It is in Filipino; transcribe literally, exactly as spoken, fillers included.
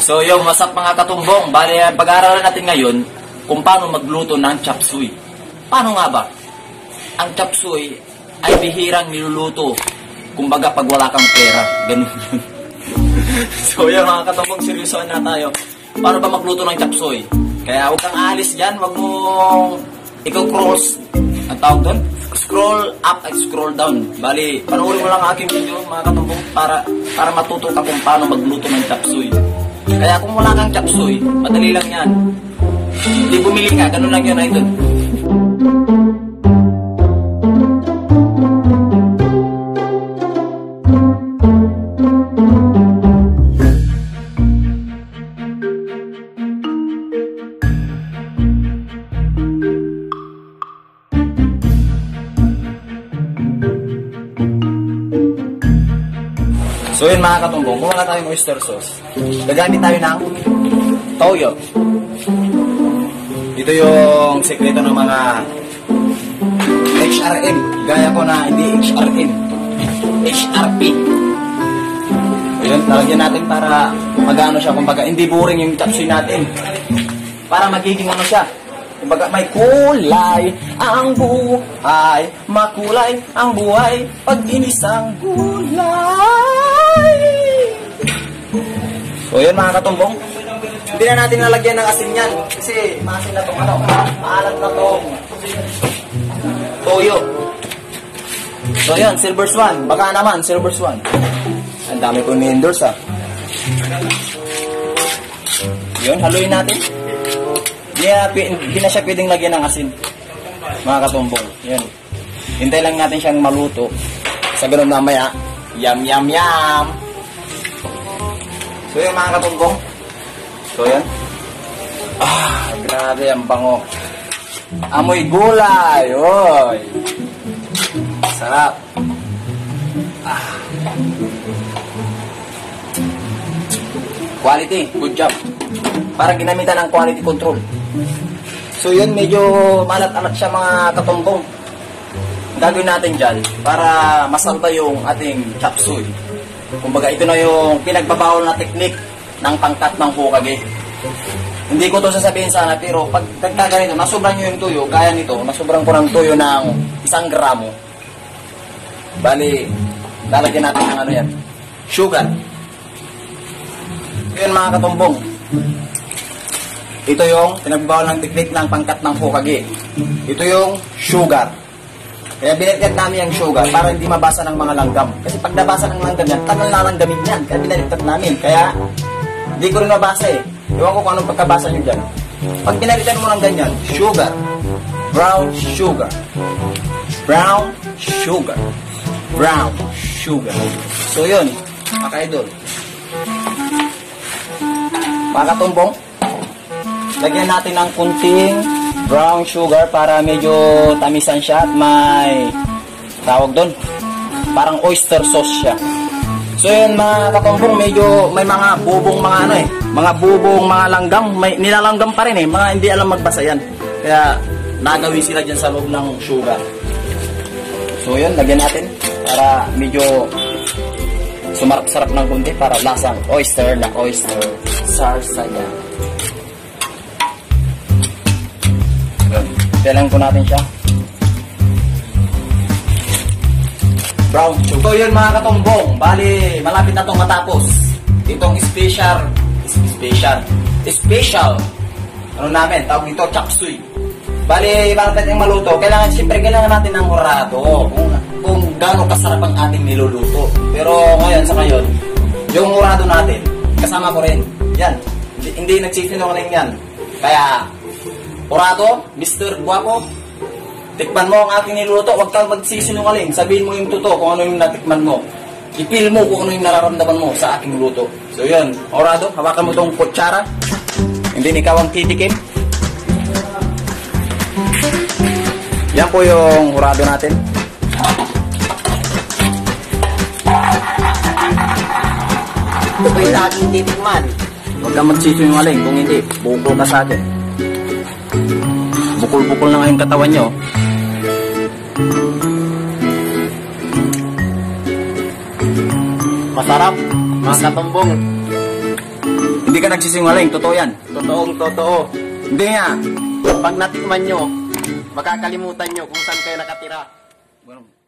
So yung what's up mga katumbong, bali pag-aaralan natin ngayon kung paano magluto ng chop suey. Paano nga ba? Ang chop suey ay bihirang niluluto. Kumbaga pag wala kang pera, ganun yun. So yung mga katumbong, seryosoan na tayo. Paano ba magluto ng chop suey? Kaya huwag kang aalis dyan, huwag mong ikaw-cross. Ang tawag doon? Scroll up at scroll down. Bali, panoorin mo lang aking video mga katumbong para, para matuto ka kung paano magluto ng chop suey. Kaya kung wala kang chop suey, madali lang yan. Hindi bumili ka, ganun lang yun ay doon. So yun mga katumbong, kumuha tayo ng oyster sauce. Gagamit tayo ng toyo. Ito yung sekreto ng mga H R M. Gaya ko na hindi H R M, H R P. So yun, lalagyan natin para mag-ano siya. Kumbaga hindi boring yung chop suey natin. Para magiging ano siya. Kumbaga may kulay ang buhay, makulay ang buhay pag inisang gulay. So yun mga katumbong, hindi na natin nalagyan ng asin yan kasi maasin na itong ano, maalat na itong toyo. So yun, silver swan, baka naman silver swan. Ang dami ko ni-endorse ah. Yun, haluin natin. Hindi na, hindi na siya pwedeng lagyan ng asin mga katumbong. Yun, hintay lang natin siyang maluto. Sa ganun mamaya, yum yum yum. So yun mga katumbong. So yun. Ah, grabe ang bango. Amoy gulay. Oy. Sarap. Ah. Quality. Good job. Para ginamitan ng quality control. So yun, medyo malat-alat siya mga katumbong. Gagawin natin dyan para masalba yung ating chop suey. Kumbaga ito na yung pinagbabawal na teknik ng pangkat ng Hokage. Hindi ko to sasabihin sana, pero pag nagkaganito, nasobran nyo yung tuyo, kaya nito, nasobran ko ng tuyo ng isang gramo. Bali, lalagyan natin ng ano yan, sugar. Yun mga katumbong. Ito yung pinagbabawal ng teknik ng pangkat ng Hokage. Ito yung sugar. Kaya binigyan namin yung sugar para hindi mabasa ng mga langgam. Kasi pag nabasa ng langgam yan, tagal na langgamin yan. Kaya binaliktad namin. Kaya hindi ko rin mabasa eh. Iwan ko kung anong pagkabasa nyo dyan. Pag binaliktad mo ng ganyan, sugar. Brown sugar. Brown sugar. Brown sugar. So yun, mga idol. Mga katumbong, lagyan natin ng kunting brown sugar para medyo tamisan siya at may tawag doon, parang oyster sauce siya. So yun mga katumbong, medyo may mga bubong mga ano eh, mga bubong, mga langgam, may nilalanggam pa rin eh, mga hindi alam magbasa yan. Kaya nagawi sila dyan sa loob ng sugar. So yun, lagyan natin para medyo sumarap-sarap ng kunti para lasang oyster na oyster sarsa yan. Kailangan ko natin siya. Brown sugar. So yun mga katumbong, bali malapit na itong matapos. Itong special, special, special, ano namin, tawag dito, chop suey. Bali, malapit yung maluto. Kailangan, siyempre kailangan natin ng hurado kung, kung gano'ng kasarap ang ating niluluto. Pero ngayon sa ngayon, yung hurado natin, kasama ko rin. Yan, hindi, hindi nagsisinungaling yan. Kaya, Orado, Mister Guapo, tikman mo ang aking niluto, huwag kang magsisinungaling. Sabihin mo yung totoo kung ano yung natikman mo. I-feel mo kung ano yung nararamdaman mo sa aking luto. So yun, Orado, hawakan mo itong kutsara. Hindi ikaw ang titikim. Yan po yung Orado natin. Ito ba yung aking titikman? Huwag kang magsisinungaling, kung hindi, bukol ka sa akin. Bukol-bukol na nga yung katawan nyo. Masarap, mga katumbong. Hindi ka nagsisinungaling, totoo yan. Totoong totoo. Hindi nga. Pag natikman nyo, makakalimutan nyo kung saan kayo nakatira. Bueno,